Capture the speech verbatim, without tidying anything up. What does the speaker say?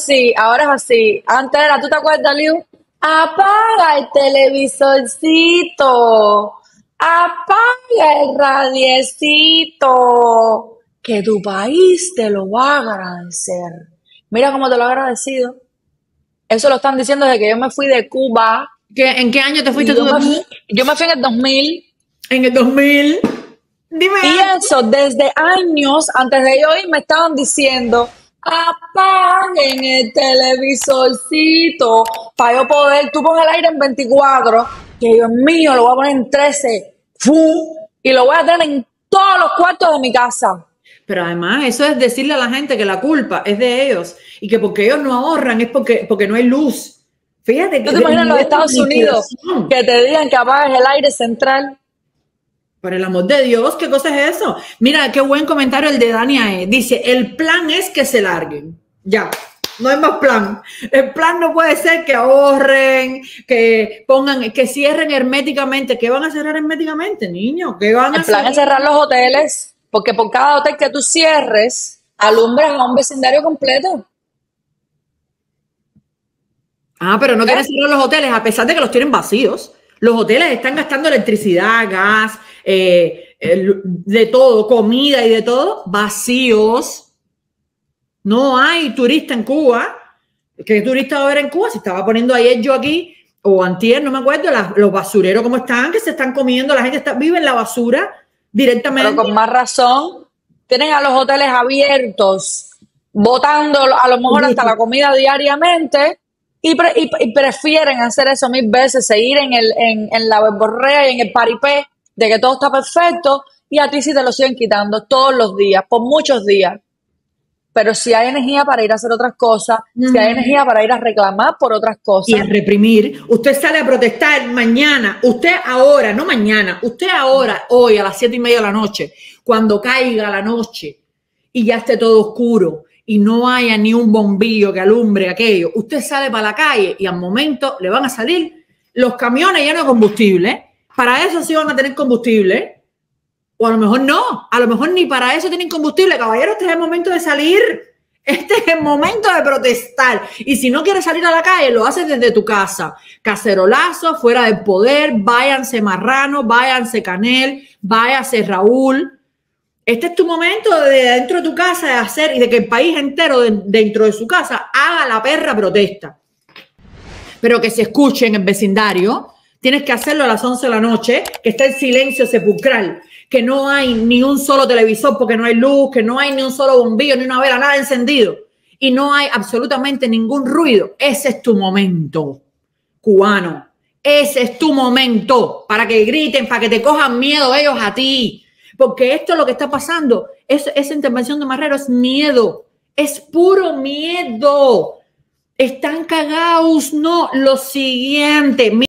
así, ahora es así. Antes era, ¿tú te acuerdas, Liu? Apaga el televisorcito. Apaga el radiecito. Que tu país te lo va a agradecer. Mira cómo te lo ha agradecido. Eso lo están diciendo desde que yo me fui de Cuba. ¿Qué, ¿En qué año te fuiste Y tú yo, de me, Cuba? yo me fui en el dos mil. En el dos mil. Dime Y algo. eso, desde años antes de yo ir, me estaban diciendo, apaguen el televisorcito para yo poder, tú pones el aire en veinticuatro, que Dios mío, lo voy a poner en trece, ¡fu! Y lo voy a tener en todos los cuartos de mi casa. Pero además eso es decirle a la gente que la culpa es de ellos y que porque ellos no ahorran es porque, porque no hay luz. Fíjate que ¿Tú te imaginas en los Estados Unidos que te digan que apagues el aire central? Por el amor de Dios, ¿qué cosa es eso? Mira, qué buen comentario el de Dania. Dice, el plan es que se larguen. Ya, no hay más plan. El plan no puede ser que ahorren, que pongan, que cierren herméticamente. ¿Qué van a cerrar herméticamente, niño? ¿Qué van a El plan cerrar? es cerrar los hoteles, porque por cada hotel que tú cierres, alumbras a un vecindario completo. Ah, pero no ¿Eh? quieren cerrar los hoteles, a pesar de que los tienen vacíos. Los hoteles están gastando electricidad, gas, eh, el, de todo, comida y de todo, vacíos. No hay turista en Cuba. ¿Qué turista va a haber en Cuba? Se estaba poniendo ayer yo aquí, o antier, no me acuerdo, las, los basureros cómo están, que se están comiendo, la gente está, vive en la basura directamente. Pero con más razón, tienen a los hoteles abiertos, botando a lo mejor hasta la comida diariamente, y, pre, y, y prefieren hacer eso mil veces, seguir en, el, en, en la verborrea y en el paripé de que todo está perfecto, y a ti sí te lo siguen quitando todos los días, por muchos días. Pero si hay energía para ir a hacer otras cosas, mm. si hay energía para ir a reclamar por otras cosas. Y a reprimir. Usted sale a protestar mañana, usted ahora, no mañana, usted ahora, hoy a las siete y media de la noche, cuando caiga la noche y ya esté todo oscuro y no haya ni un bombillo que alumbre aquello, usted sale para la calle y al momento le van a salir los camiones llenos de combustible. Para eso sí van a tener combustible. O a lo mejor no, a lo mejor ni para eso tienen combustible. Caballeros, este es el momento de salir. Este es el momento de protestar. Y si no quieres salir a la calle, lo haces desde tu casa. Cacerolazo, fuera del poder, váyanse Marrano, váyanse Canel, váyase Raúl. Este es tu momento de dentro de tu casa de hacer y de que el país entero de, dentro de su casa haga la perra protesta. Pero que se escuche en el vecindario. Tienes que hacerlo a las once de la noche, que está el silencio sepulcral, que no hay ni un solo televisor porque no hay luz, que no hay ni un solo bombillo, ni una vela, nada encendido. Y no hay absolutamente ningún ruido. Ese es tu momento, cubano. Ese es tu momento para que griten, para que te cojan miedo ellos a ti. Porque esto es lo que está pasando. Es, esa intervención de Marrero es miedo. Es puro miedo. Están cagados. No, lo siguiente.